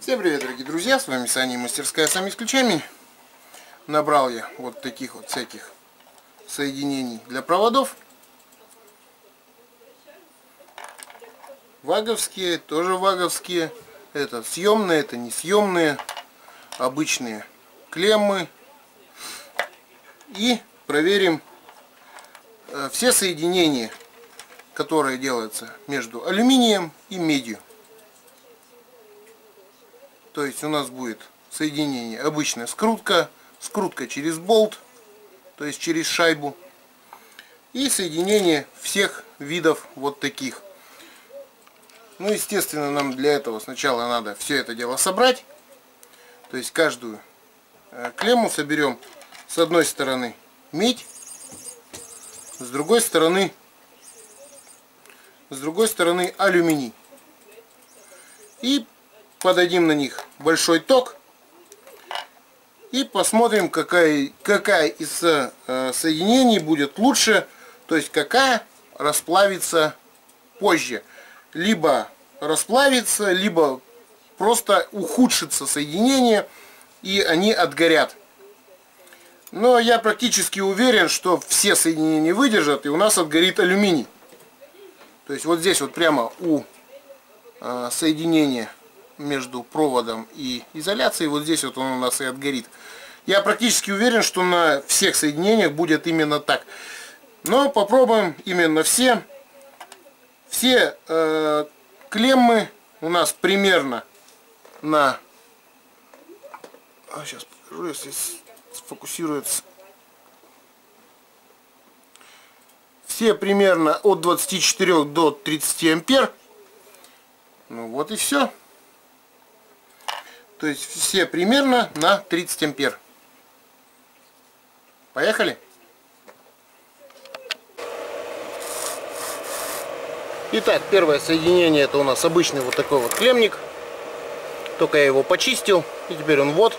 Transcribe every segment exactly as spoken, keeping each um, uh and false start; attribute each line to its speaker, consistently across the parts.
Speaker 1: Всем привет, дорогие друзья, с вами Саня и мастерская Сами с ключами. Набрал я вот таких вот всяких соединений для проводов. Ваговские, тоже ваговские. Это съемные, это несъемные, обычные клеммы. И проверим все соединения, которые делаются между алюминием и медью. То есть у нас будет соединение обычная скрутка, скрутка через болт, то есть через шайбу. И соединение всех видов вот таких. Ну, естественно, нам для этого сначала надо все это дело собрать. То есть каждую клемму соберем с одной стороны медь, с другой стороны, с другой стороны алюминий. И подадим на них большой ток и посмотрим, какая, какая из э, соединений будет лучше, то есть какая расплавится позже. Либо расплавится, либо просто ухудшится соединение и они отгорят. Но я практически уверен, что все соединения выдержат и у нас отгорит алюминий. То есть вот здесь вот прямо у э, соединения между проводом и изоляцией, вот здесь вот он у нас и отгорит. Я практически уверен, что на всех соединениях будет именно так. Но попробуем именно все. Все э, клеммы у нас примерно на... А, сейчас покажу, если сфокусируется. Все примерно от двадцати четырёх до тридцати ампер. Ну вот и все. То есть все примерно на тридцать ампер. Поехали. Итак, первое соединение это у нас обычный вот такой вот клеммник. Только я его почистил. И теперь он вот.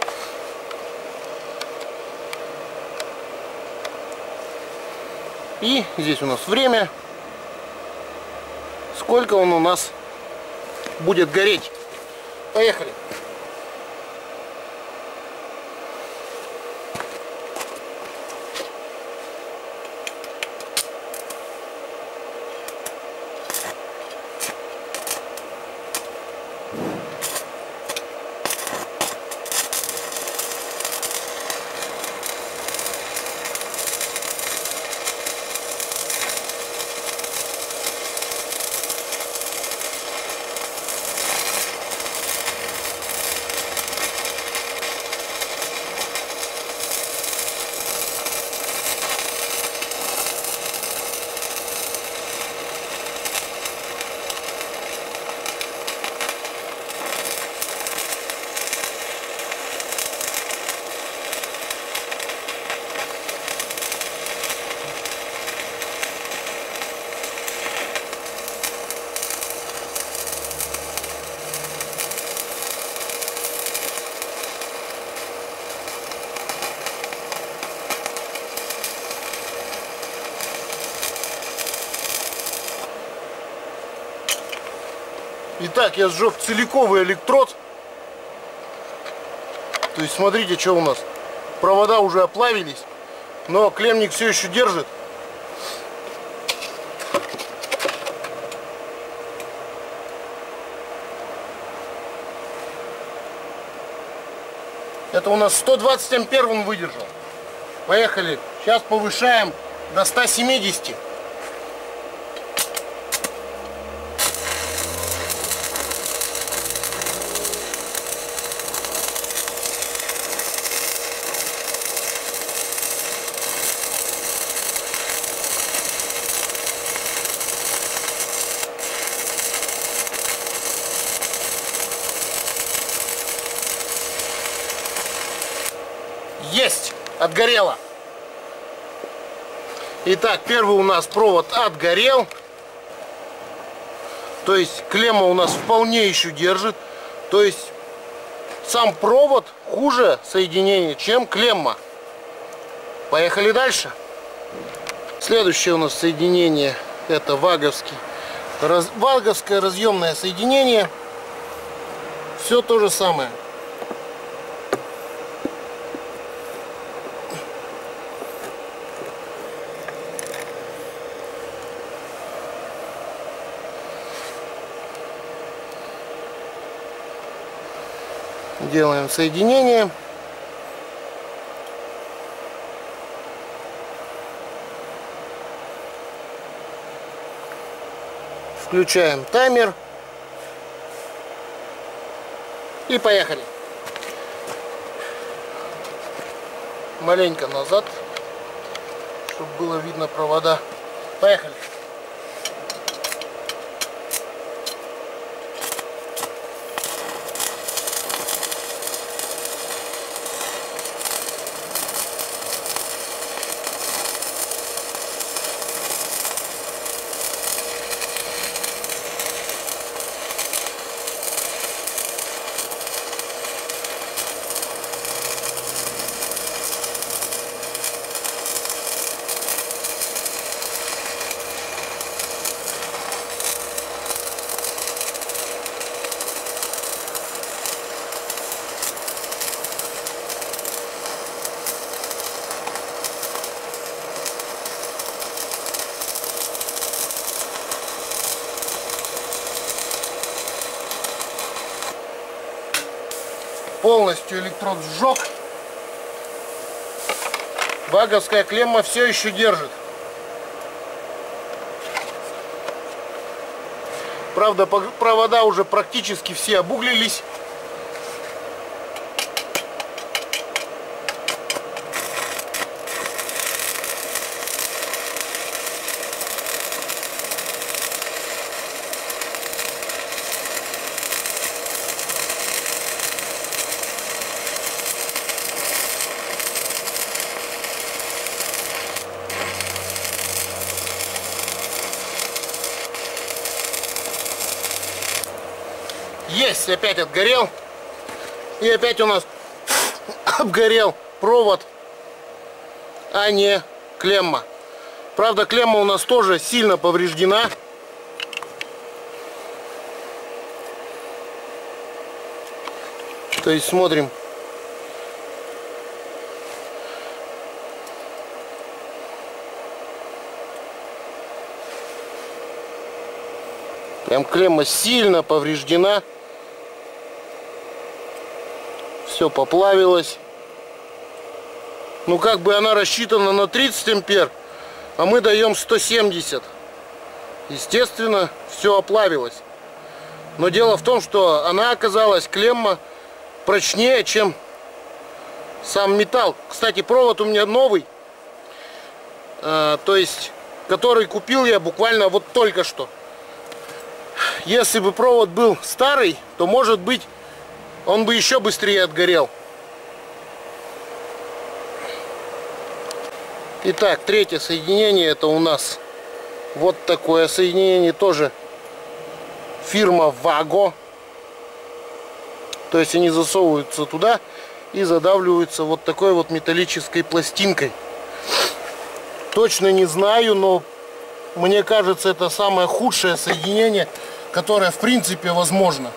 Speaker 1: И здесь у нас время. Сколько он у нас будет гореть. Поехали. Итак, я сжег целиковый электрод. То есть смотрите, что у нас. Провода уже оплавились, но клеммник все еще держит. Это у нас сто двадцать ампер он выдержал. Поехали. Сейчас повышаем до ста семидесяти. Есть! Отгорело! Итак, первый у нас провод отгорел. То есть клемма у нас вполне еще держит. То есть сам провод хуже соединения, чем клемма. Поехали дальше. Следующее у нас соединение это ваговский, раз, ваговское разъемное соединение. все то же самое. Делаем соединение. Включаем таймер. И поехали. Маленько назад, чтобы было видно провода. Поехали. Полностью электрод сжег. Баговская клемма все еще держит. Правда, провода уже практически все обуглились. Есть, опять отгорел. И опять у нас обгорел провод, а не клемма. Правда, клемма у нас тоже сильно повреждена. То есть смотрим. Прям клемма сильно повреждена. Все поплавилось. Ну как бы она рассчитана на тридцать ампер, а мы даем сто семьдесят. Естественно, все оплавилось. Но дело в том, что она оказалась, клемма, прочнее, чем сам металл. Кстати, провод у меня новый. А, то есть, который купил я буквально вот только что. Если бы провод был старый, то, может быть, он бы еще быстрее отгорел. Итак, третье соединение, это у нас вот такое соединение, тоже фирма Vago. То есть они засовываются туда и задавливаются вот такой вот металлической пластинкой. Точно не знаю, но мне кажется, это самое худшее соединение, которое в принципе возможно.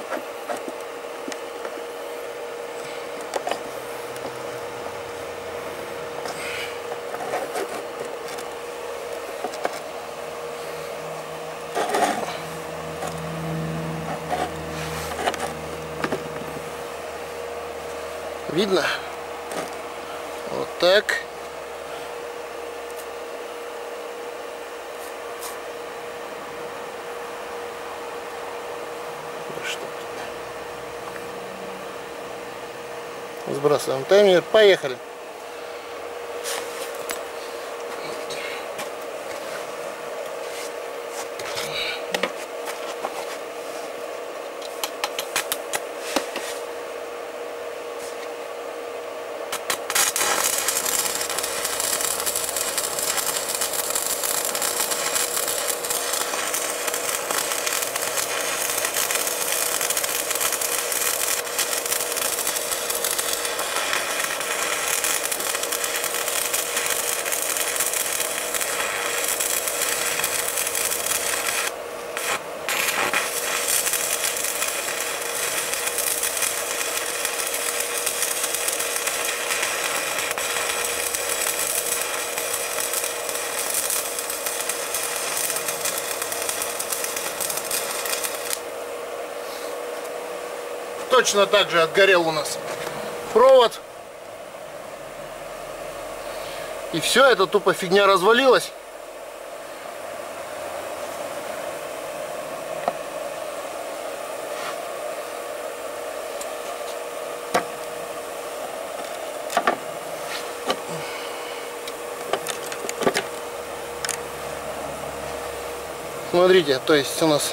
Speaker 1: Видно? Вот так. Сбрасываем таймер. Поехали. точно так же отгорел у нас провод. И все, это тупо фигня развалилась. Смотрите, то есть у нас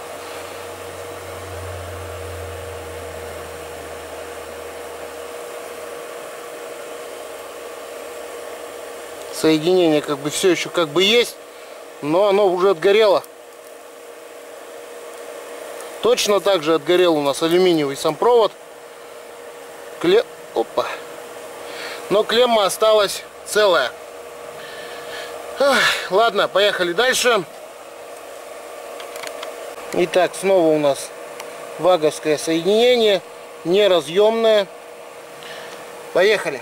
Speaker 1: соединение как бы все еще как бы есть, но оно уже отгорело. Точно так же отгорел у нас алюминиевый сам провод. Кле... Опа. Но клемма осталась целая. Ах, ладно, поехали дальше. Итак, снова у нас ваговское соединение, неразъемное. Поехали.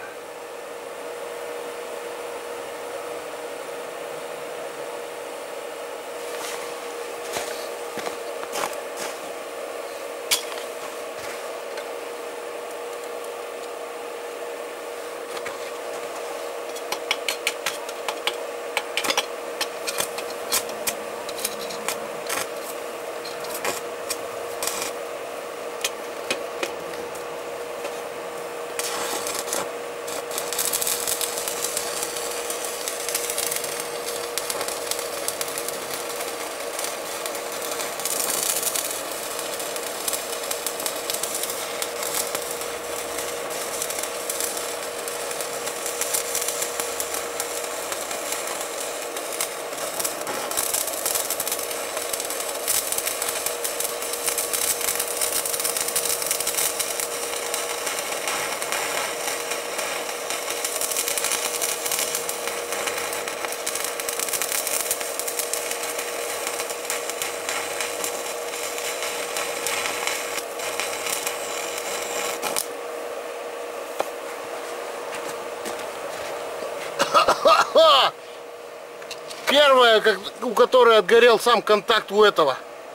Speaker 1: Первая, как, у которой отгорел сам контакт у этого.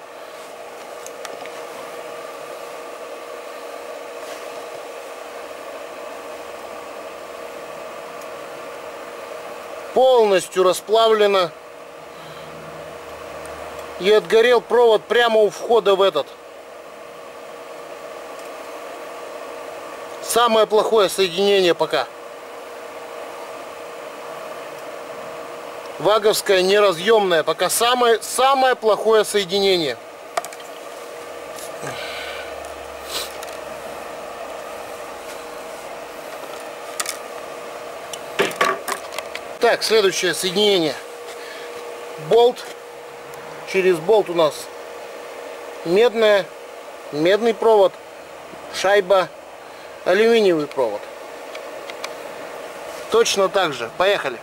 Speaker 1: Полностью расплавлено. И отгорел провод прямо у входа в этот. Самое плохое соединение пока. Ваговское неразъемное, пока самое, самое плохое соединение. Так, следующее соединение. Болт. Через болт у нас медная, медный провод, шайба, алюминиевый провод. Точно так же. Поехали.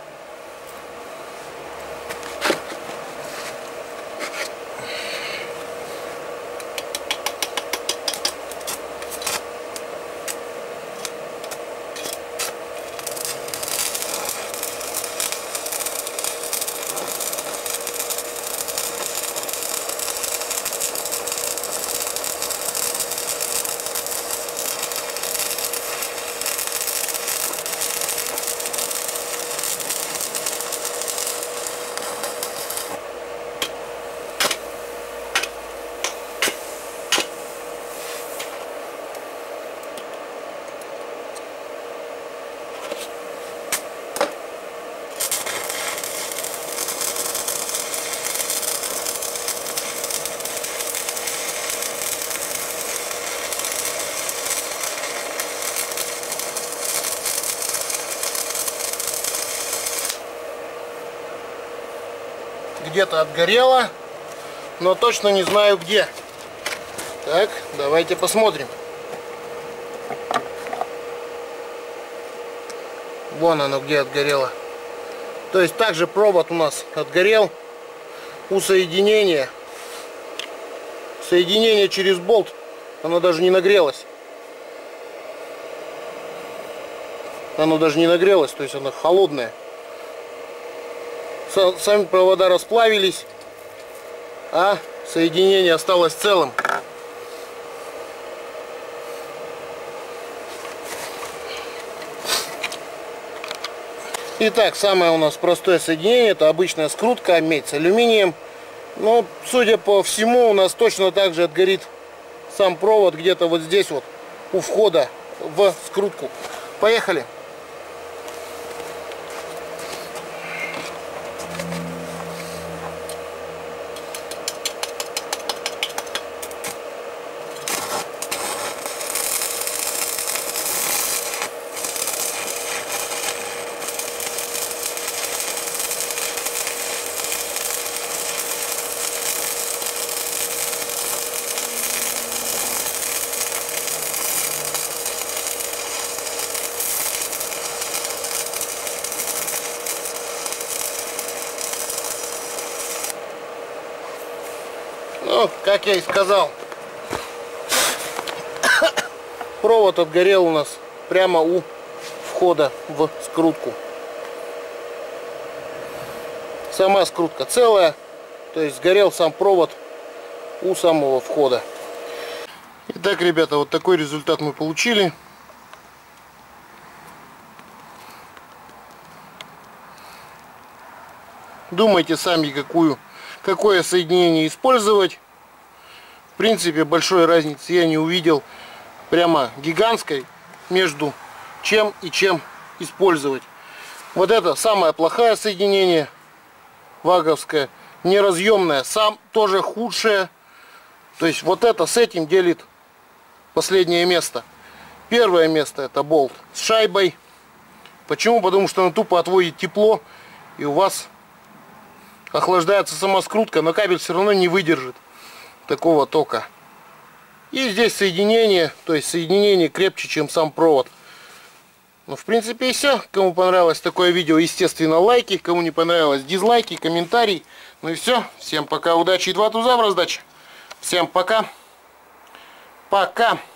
Speaker 1: Где-то отгорело, но точно не знаю где. Так, давайте посмотрим. Вон оно где отгорело. То есть также провод у нас отгорел у соединения. Соединение через болт, оно даже не нагрелось. Оно даже не нагрелось, то есть оно холодное. Сами провода расплавились, а соединение осталось целым. Итак, самое у нас простое соединение, это обычная скрутка, медь с алюминием. Но, судя по всему, у нас точно так же отгорит сам провод где-то вот здесь вот, у входа в скрутку. Поехали! Ну, как я и сказал, провод отгорел у нас прямо у входа в скрутку. Сама скрутка целая, то есть сгорел сам провод у самого входа. Итак, ребята, вот такой результат мы получили. Думайте сами, какую, какое соединение использовать. В принципе, большой разницы я не увидел, прямо гигантской, между чем и чем использовать. Вот это самое плохое соединение, ваговское, неразъемное, сам тоже худшее. То есть вот это с этим делит последнее место. Первое место — это болт с шайбой. Почему? Потому что он тупо отводит тепло, и у вас охлаждается сама скрутка, но кабель все равно не выдержит такого тока. И здесь соединение, то есть соединение крепче, чем сам провод. Ну, в принципе, и все. Кому понравилось такое видео, естественно, лайки. Кому не понравилось, дизлайки, комментарий. Ну и все. Всем пока, удачи и два туза в раздаче. Всем пока. Пока.